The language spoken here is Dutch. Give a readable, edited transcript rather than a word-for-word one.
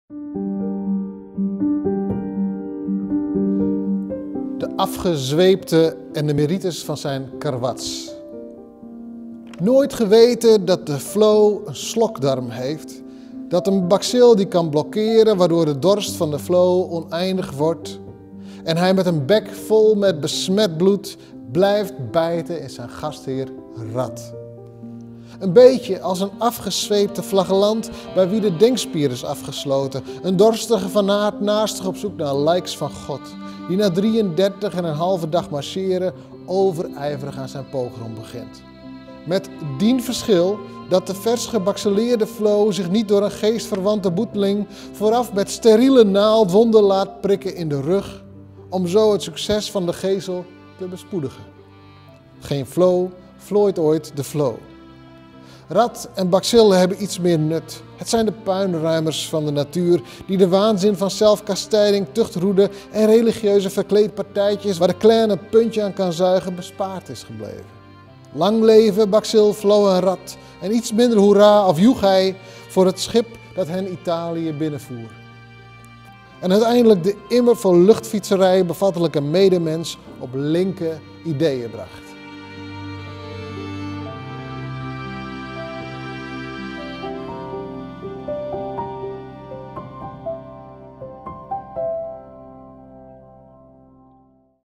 De afgezweepte endemeritus van zijn karwats. Nooit geweten dat de flow een slokdarm heeft. Dat een bacil die kan blokkeren waardoor de dorst van de flow oneindig wordt. En hij met een bek vol met besmet bloed blijft bijten in zijn gastheer rat. Een beetje als een afgezweepte flagellant bij wie de denkspier is afgesloten. Een dorstige fanaat naastig op zoek naar likes van God. Die na 33,5 dag marcheren overijverig aan zijn pogrom begint. Met dien verschil dat de vers gebakseleerde flow zich niet door een geestverwante boeteling vooraf met steriele naaldwonden laat prikken in de rug, om zo het succes van de gezel te bespoedigen. Geen flow vlooit ooit de flow. Rat en bacillen hebben iets meer nut. Het zijn de puinruimers van de natuur die de waanzin van zelfkastijding, tuchtroede en religieuze verkleedpartijtjes waar de clan een puntje aan kan zuigen bespaard is gebleven. Lang leven bacil, flow en rat en iets minder hoera of joegij voor het schip dat hen Italië binnenvoer. En uiteindelijk de immer voor luchtfietserij bevattelijke medemens op linker ideeën bracht.